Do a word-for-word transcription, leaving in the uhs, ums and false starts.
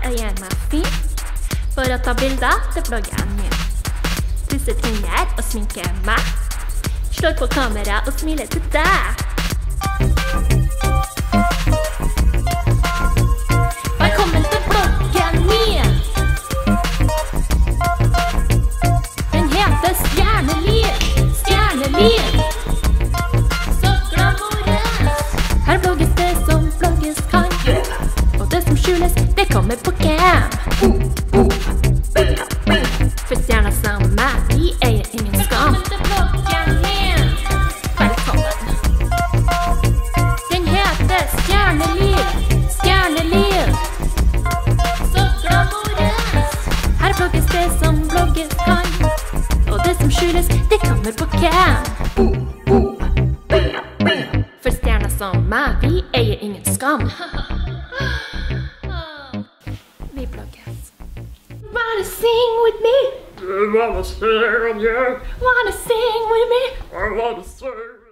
jeg gjør meg fin for å ta bilder til bloggen min. Pusser tenner og sminker meg. Slår på kamera og smiler til deg. Velkommen til bloggen min. Den heter Stjerneliv. Stjerneliv. Så glamorøs. Her blogges det som blogges kan. Og det som skjules, det kommer på cam. For stjerner som meg, vi eier ingen skam. Velkommen til bloggen min. Velkommen. Den heter Stjerneliv. Stjerneliv. Så glamorøs. Her blogges det som blogges kan. Og det som skjules, det kommer på cam. For stjerner som meg, vi eier ingen skam. Vi blogges. Wanna sing with me? I wanna sing with you. Wanna sing with me? I wanna sing.